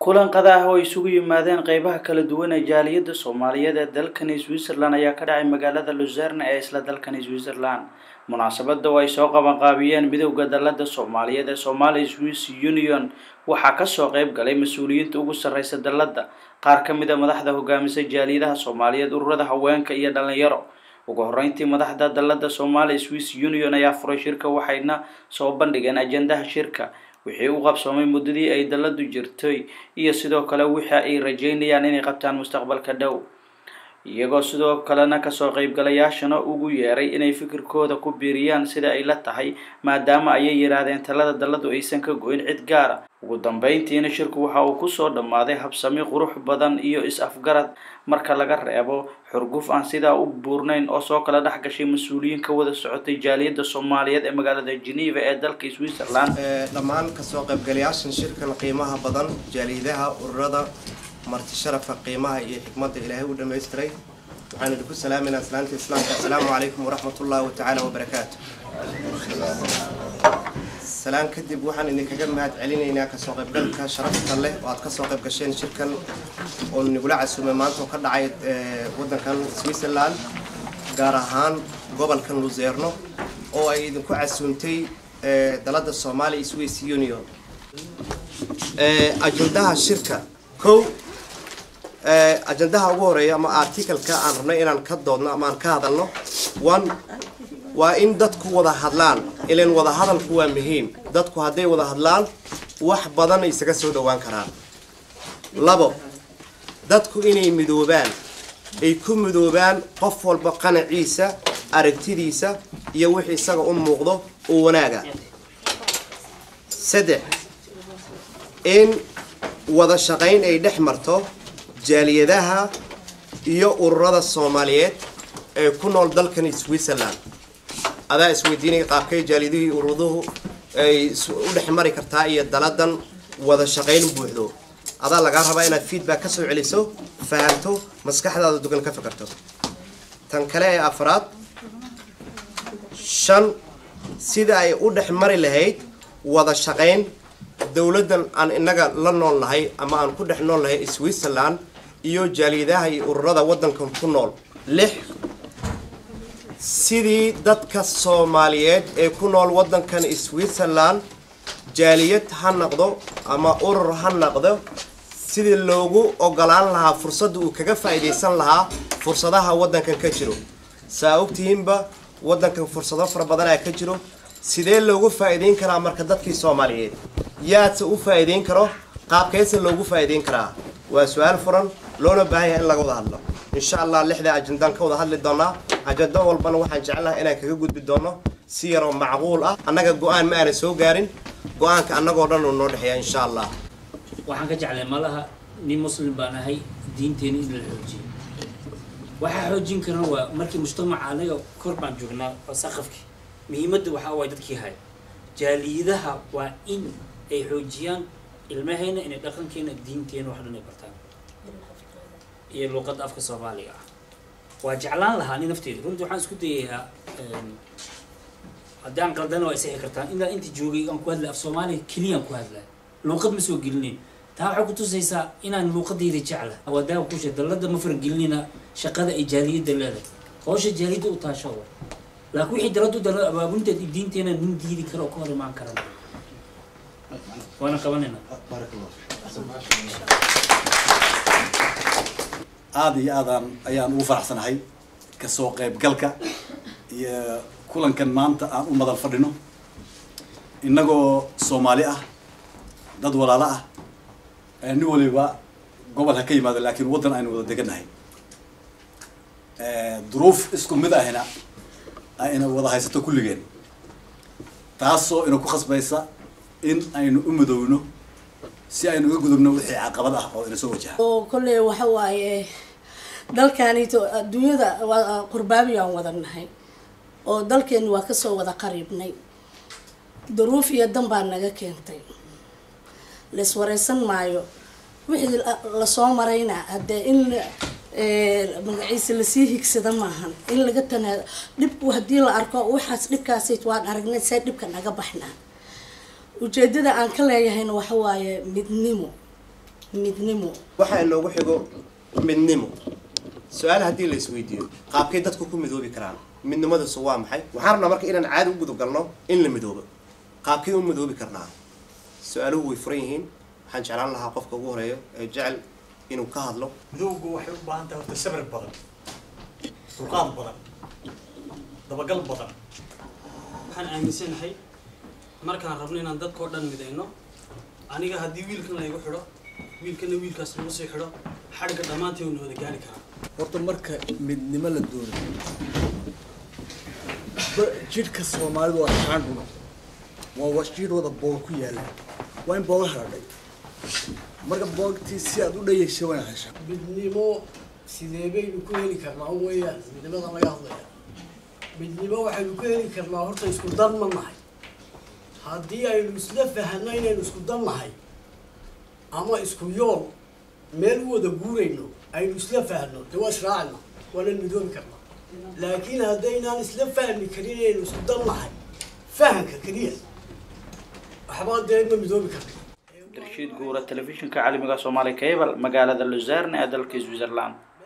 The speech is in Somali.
kulan qadaha oo isugu yimaadeen qaybaha kala duwan ee jaaliyada Soomaaliyeed ee dalkan Switzerland ayaa ka dhacay magaalada Lucerne ee isla dalkan Switzerland. Munaasabadda oo ay soo qaban qaabiyeen midowga dalada Soomaaliyeed ee Somali Swiss Union waxaa ka soo qayb galay mas'uuliyiinta ugu sarreysa dalada, qaar ka mid ah madaxda hogaamisa jaaliyadaha Soomaaliyeed, ururada haweenka iyo dhalinyaro. ugu horeyntii madaxda dalada Somali Swiss Union ayaa furay shirka waxayna soo bandhigeen ajendaha shirka wixii uu qabsoomay muddadii ay daladu jirtay iyo sidoo kale wixii ay rajeynayaan inay qabtaan mustaqbalka dhow, iyagoo sidoo kalena ka soo qaybgalayaashana ugu yeeray inay fikirkooda ku biiriyaan sida ay la tahay maadaama ay yiraahdeen talada daladu aysan ka go'in cid gaar ah. ugu dambeyntiina shirku waxa uu ku soo dhamaaday habsami qurux badan iyo is-afgarad marka laga reebo xurguf aan sida u buurnayn oo soo kala dhex gashay mas'uuliyiin ka wada socotay jaaliyada Soomaaliyeed ee magaalada Geneva ee dalka Switzerland. dhammaan ka soo qaybgalayaashan shirkan qiimaha badan jaaliyadaha ururada marti sharafka qiimaha iyo xikmadda Ilaahay u dhameystiray waxaan idinku salaaminaa salaanta islaamka. Assalaamu alaykum wa rahmatullahi ta'ala wa barakaatuh. salaan kadib waxaan idinkaga mahad celinaynaa ka soo qaybgalka sharafta leh oo aad ka soo qayb gasheen shirkan oo nagula casuumay maanta oo ka dhacay wadankan Switzerland gaar ahaan gobolkan Lucerne oo ay idinku casuumtay dalada Somali Swiss Union. ajendaha shirka ajendaha ugu horeeya ama article-ka aan rabnay inaan ka doodno ama aan ka hadalno waa in dadku wada hadlaan. ileen wada hadalku waa muhiim. dadku hadday wada hadlaan wax badan ay isaga soo dhawaan karaan. labo, dadku inay midoobaan, ay ku midoobaan qof walba qanaciisa, aragtidiisa iyo wixii isaga u muuqdo oo wanaaga. saddex, in wada shaqayn ay dhex marto jaaliyadaha iyo ururada Soomaaliyeed ee ku nool dalkan Switzerland. adaa isweydiinay qaabkay jaaliyadii ururuhu ay u dhex mari kartaa iyo daladan wada shaqayn buuxdo. adaa laga rabaa inaad feedback ka soo celiso, fahanto, maskaxdaada dugan ka fikirto. tan kale ee afraad, shan, sida ay u dhex mari lahayd wada shaqayn dawladan aan inaga la noolnahay ama aan ku dhex noolnahay Switzerland iyo jaaliyadaha iyo ururada wadankan ku nool. lix, sidii dadka Soomaaliyeed ee ku nool wadankan Switzerland jaaliyad ha noqdo ama urur ha noqdo sidii loogu ogolaan lahaa fursada uu kaga faa'iideysan lahaa fursadaha wadankan ka jiro. saa ogtihiinba wadankan fursado fara badan ay ka jiro. sidee loogu faa'iideyn karaa marka dadkii Soomaaliyeed yaadse u faa'iideyn karo, qaabkeesa loogu faa'iideyn karaa? waa su'aal furan loona baahan yahay in laga wada hadlo. insha Allah lixda ajandaan ka wada hadli doonaa. ajanda walbana waxaan jeclahay inaan kaga gudbi doono si yar oo macquul ah. annaga go'aan ma aan soo gaarin, go'aanka annagoo dhan noo dhaxeeya insha Allah. waxaan ka jeclay malaha nin muslim baan ahay, diinteena in la xoojiyo. waxa xoojin karna waa markii mujtamaca anaga kor baan joognaa oo saqafki muhiimadda waxa way dadkii hay jaaliyadaha waa in ay xoojiyaan ilmahayna inay dhaqankeena diinteena wax dhan ay bartaan iyo luqadda afka Soomaaliga ah. waa jeclaan lahaa nin nafteeda runtii waxaan isku dayayaa haddaan qaldana waa isixi kartaan ilaa inta joogay aan ku hadlay af Soomaali kaliya ku hadlay luqad ma soo gelinin. taa waxay ku tusaysaa inaan luqadayda jecla wadaaga ku sheegay dalada ma fargelinina shaqada ay jaaliyada leedahay. hawsha jaaliyada u taasho laakiin wixii daladu abaabunta diinteena nin diidi karo oo ka hor imaan karana waana qabanayna. aad iyo aad ayaan ugu faraxsanahay ka soo qaybgalka iyo kulankan maanta aan u madal fadhino inagoo Soomaali ah, dad walaalo ah, nin waliba gobol ha ka yimaado laakiin wadan aynu wada deganahay. duruuf isku mid ahina ayna wada haysato kulligeen, taasoo ina ku khasbaysa in aynu u midowno si aynu uga gudubno wixii caqabad ah oo ina soo wajaha. oo kullee waxa waaye dalkaanito adduunyada waa qurbaabiyan wadanahay oo dalkeenu waa ka soo wada qariibnay. duruuf iyo dan baa naga keentay, lees wareysan maayo wixii la soo marayna hadee in magaciisa la sii higsada maahan in laga tanaa dib hadii la arko waxaas dhibkaas waan aragnay say dhibka naga baxnaa. ujeedada aan ka leeyahayna waxa waaye midnimo midnimo waxaa inoogu xigo midnimo su-aal haddii la isweydiiyo qaabkay dadku ku midoobi karaan midnimadasu waa maxay waxaan rabnaa marka inaan caadi u gudagalno in la midoobo qaabkay u midoobi karnaa su-aaluhu way furan yihiin waxaan jeclaan lahaa qofka ugu horeeyo ee jecel inuu ka hadlo midowgu waxay u baahan tahay horta sabir badan dulqaad badan dabagal badan waxaan aaminsanahay markaan rabno inaan dadkoo dhan midayno aniga haddii wiilkan laygu xidho wiilkana wiilkaas lagu sii xidho xadhigga dhammaantii uuna wada gaari karaa horta marka midnimo la doonayo jidhka soomaalidu waa shaan dhuno waa jidh wada boog ku yaala waa in booga hadhay marka boogtii si aad u dhayaysa waa inaad heshaa midnimo sidee baynu ku heli karnaa weeyaan midnimada laga hadlaya midnimo waxaynu ku heli karnaa horta isku dan ma nahay haddii aynu isla fahanno inaynu isku dan nahay ama isku yool meel u wada guurayno aynu isla fahanno dee waa israacayna waanaan midoobi karnaa laakiin haddaynaan isla fahmi karin inaynu isku dan nahay fahanka keliya waxbaa dee ma midoobi karna رشيد قورة تلفزيون كعالمي صومالي كيبل مقالة لوزيرن أدل كي سويسرلاند